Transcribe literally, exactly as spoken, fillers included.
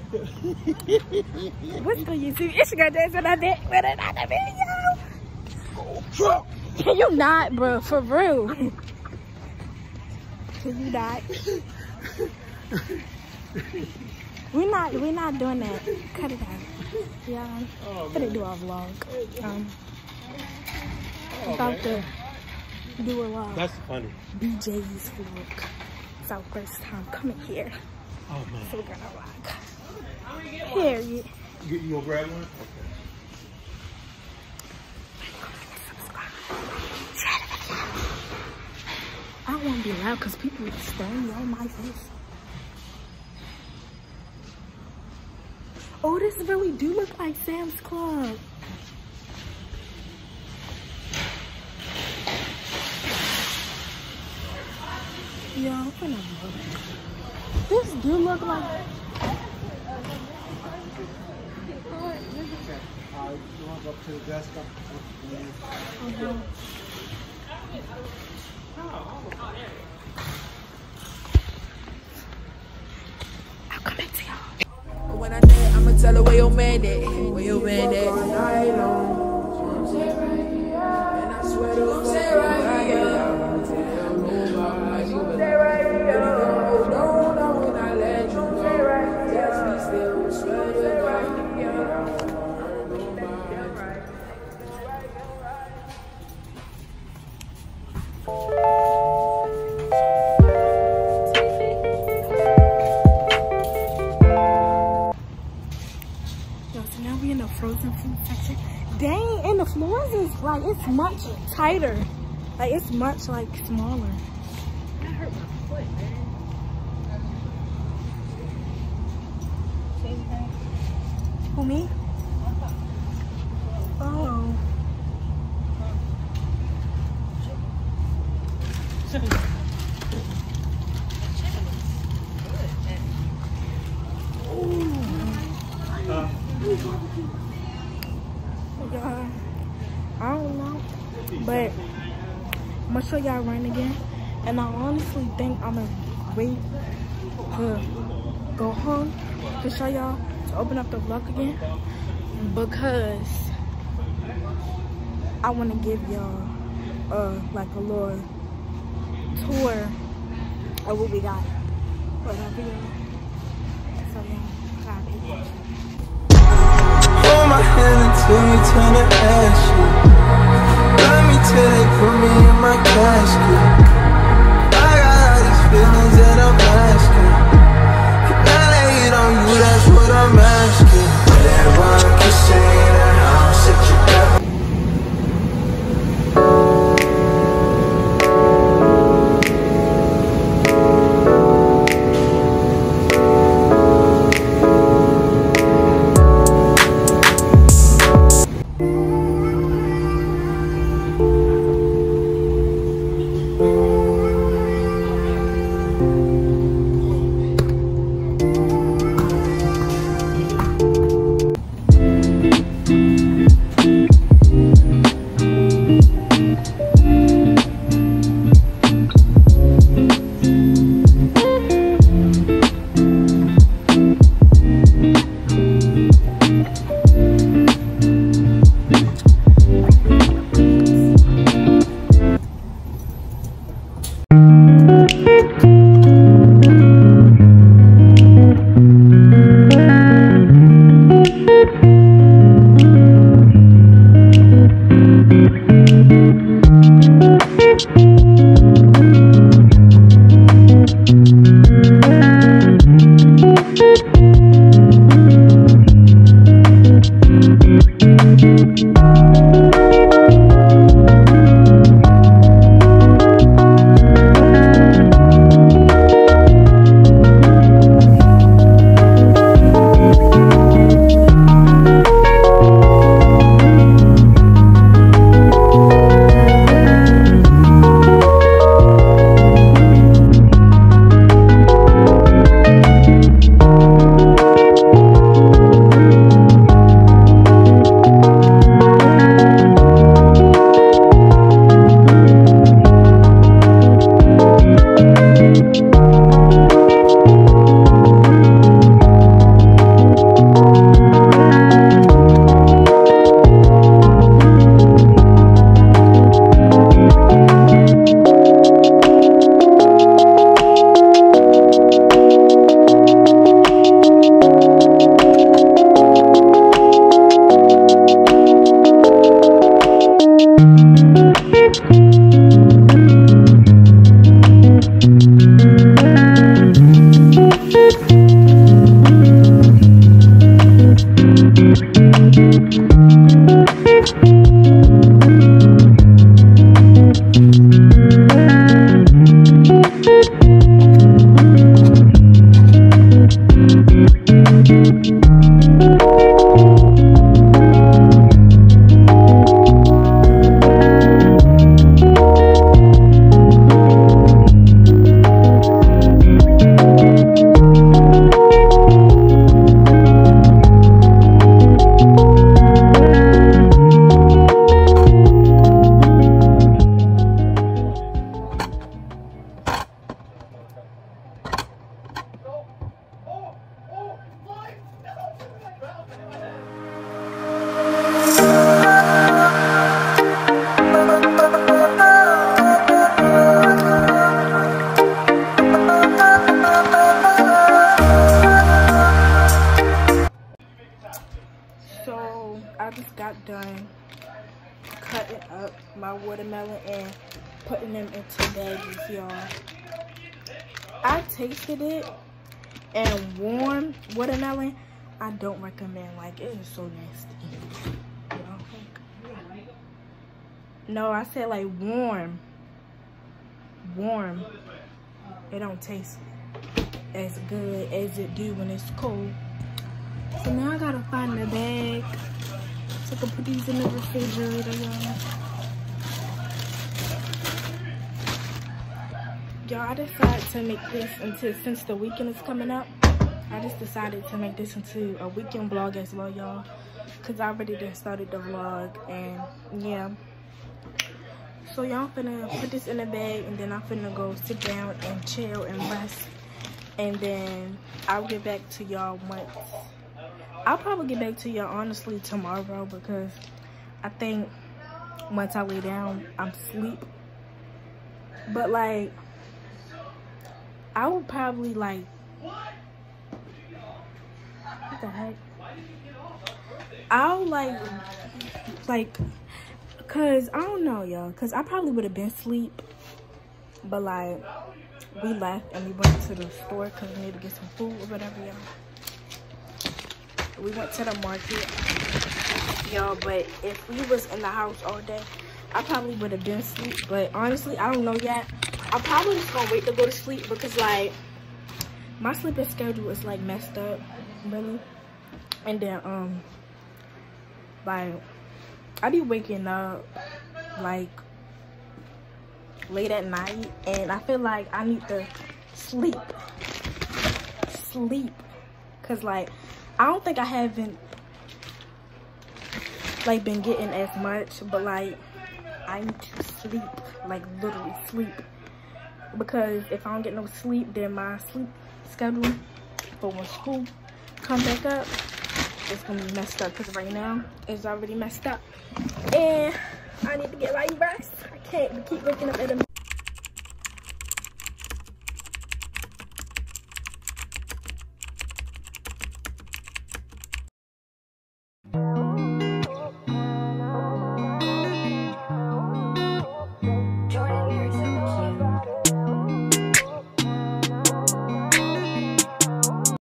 What's going you see? It's gonna dance with another with another video. Can you not, bro? For real. Can you not? We're not we're not doing that. Cut it out. Yeah. I'm gonna do our vlog. Um Oh, about to do a vlog. That's funny. B J's vlog. It's our first time coming here. Oh man. So we're gonna vlog. Here you You, you gonna grab one? Okay. I don't want to be loud because people are staring on my face. Oh, this really do look like Sam's Club. Yo, I'm gonna look. This do look like. Uh, you want to go up to the desk? Uh-huh. I'll come back to y'all. When I net, I'ma tell her where your man at, where your man at. And I swear to God, say right here. Say right here. Don't know when I let you go. Text me still, swear to God. So now we in the frozen food section. Dang, and the floors is like, it's much tighter. Like, it's much like smaller. That hurt my foot, man. Who, me? Oh. Yeah, I don't know, but I'm gonna show y'all run again, and I honestly think I'm gonna wait to go home to show y'all, to open up the vlog again, because I want to give y'all uh like a little tour of what we got for that video. So yeah, got it. Hold my hand until you turn to ashes. Love me till they put me in my casket. I got all these feelings that I'm asking. Can I lay it on you? That's what I'm asking. Everyone can say that I'll set you down. got done cutting up my watermelon and putting them into baggies, y'all. I tasted it, and warm watermelon, I don't recommend. Like, it is so nasty. You know? No, I said like warm. Warm. It don't taste as good as it do when it's cold. So now I gotta find the bag so I can put these in the refrigerator, y'all. Y'all, I decided to make this into, since the weekend is coming up, I just decided to make this into a weekend vlog as well, y'all. Because I already done started the vlog, and yeah. So y'all finna put this in the bag, and then I'm finna go sit down and chill and rest. And then I'll get back to y'all once. I'll probably get back to y'all honestly tomorrow, because I think once I lay down, I'm asleep. But like, I would probably like, what the heck? I'll like, like, cause I don't know, y'all, cause I probably would have been asleep, but like, we left and we went to the store cause we need to get some food or whatever, y'all. We went to the market, y'all, but if we was in the house all day, I probably would have been asleep. But honestly, I don't know yet. I'm probably just gonna wait to go to sleep, because like, my sleeping schedule is like messed up, really. And then um like, I be waking up like late at night, and I feel like I need to sleep sleep because like, I don't think I haven't like been getting as much, but like, I need to sleep, like literally sleep, because if I don't get no sleep, then my sleep schedule for when school come back up, it's gonna be messed up, because right now it's already messed up, and I need to get light rest. I can't keep waking up at a